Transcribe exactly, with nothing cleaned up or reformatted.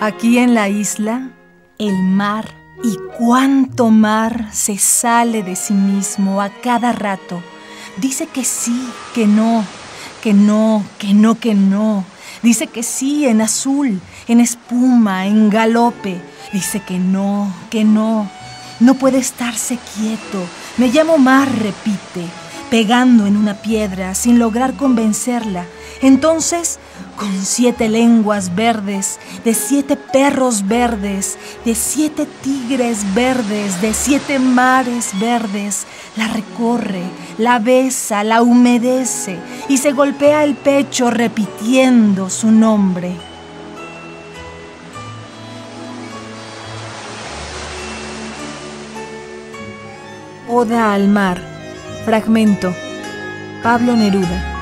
Aquí en la isla, el mar, y cuánto mar se sale de sí mismo a cada rato. Dice que sí, que no, que no, que no, que no. Dice que sí en azul, en espuma, en galope. Dice que no, que no. No puede estarse quieto. Me llamo mar, repite, pegando en una piedra sin lograr convencerla. Entonces, con siete lenguas verdes, de siete perros verdes, de siete tigres verdes, de siete mares verdes, la recorre, la besa, la humedece y se golpea el pecho repitiendo su nombre. Oda al mar. Fragmento. Pablo Neruda.